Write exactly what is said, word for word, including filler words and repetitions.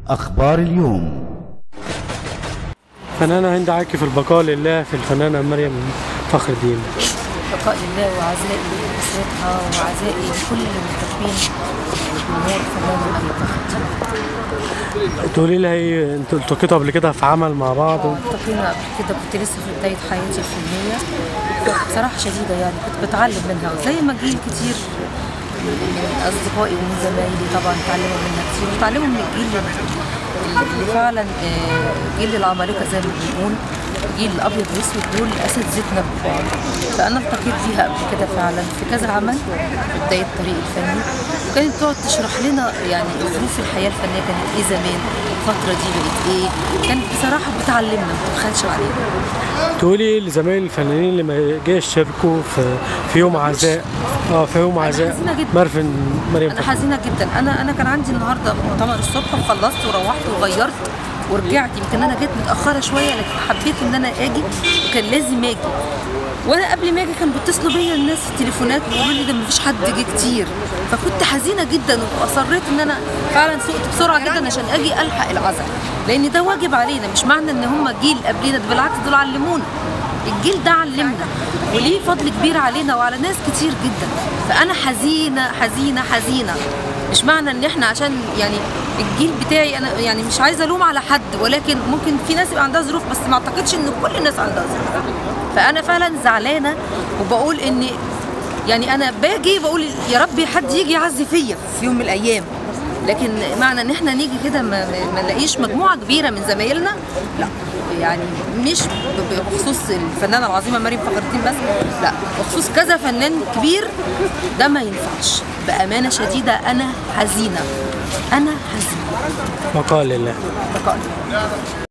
أخبار اليوم. فنانة هند عاكف البقاء لله في الفنانة مريم فخر الدين. بقاء لله وعزائي لأسرتها وعزائي لكل المحبين جمهور الفنانة مريم فخر الدين. تقولي لي هي انتوا التقيتوا قبل كده في عمل مع بعض؟ اه التقينا قبل كده، كنت لسه في بداية حياتي الفنية، بصراحة شديدة يعني كنت بتعلم منها زي ما جيل كتير من أصدقائي ومن زمايلي طبعا اتعلموا منها كتير، وتعلموا من الجيل اللي فعلا جيل العمالقة زي ما بنقول، جيل الابيض والاسود دول اساتذتنا ببعض. فانا التقيت بيها قبل كده فعلا في كذا عمل في بدايه الطريق الفني، وكانت تقعد تشرح لنا يعني ظروف الحياه الفنيه كانت ايه زمان، الفتره دي بقت ايه، كانت بصراحه بتعلمنا ما بتبخلش علينا. تقولي لزمايل الفنانين اللي ما جاش يشاركوا في في يوم عزاء اه في يوم عزاء مرفن مريم انا حزينه جدا. انا انا كان عندي النهارده مؤتمر الصبح وخلصت وروحت وغيرت ورجعت، يمكن انا جيت متاخره شويه لكن حبيت ان انا اجي وكان لازم اجي. وانا قبل ما اجي كانوا بيتصلوا بيا الناس في التليفونات بيقولوا لي ده مفيش حد جه كتير، فكنت حزينه جدا واصريت ان انا فعلا سوقت بسرعه جدا عشان اجي الحق العزاء، لان ده واجب علينا، مش معنى ان هم جيل قبلنا، ده بالعكس دول علمونا، الجيل ده علمنا وليه فضل كبير علينا وعلى ناس كتير جدا. فانا حزينه حزينه حزينه، مش معنى ان احنا عشان يعني الجيل بتاعي انا يعني مش عايزه الوم على حد، ولكن ممكن في ناس يبقى عندها ظروف، بس ما اعتقدش ان كل الناس عندها ظروف. فانا فعلا زعلانه وبقول ان يعني انا باجي بقول يا رب حد يجي يعزي فيا في يوم من الايام، لكن معنى ان احنا نيجي كده ما, ما نلاقيش مجموعه كبيره من زمايلنا، لا يعني مش بخصوص الفنانه العظيمه مريم فخر الدين بس، لا بخصوص كذا فنان كبير، ده ما ينفعش. بامانه شديده انا حزينه، انا حزينه. بقاء لله. بقاء لله.